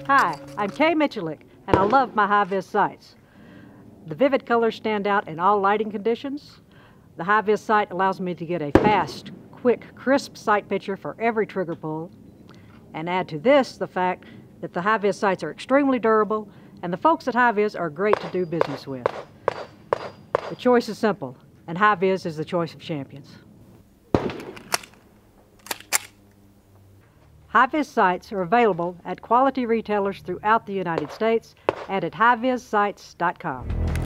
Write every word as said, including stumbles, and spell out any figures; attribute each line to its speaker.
Speaker 1: Hi, I'm Kay Miculek, and I love my HiViz sights. The vivid colors stand out in all lighting conditions. The HiViz sight allows me to get a fast, quick, crisp sight picture for every trigger pull. And add to this the fact that the HiViz sights are extremely durable, and the folks at HiViz are great to do business with. The choice is simple, and HiViz is the choice of champions. HiViz sights are available at quality retailers throughout the United States and at hi viz sights dot com.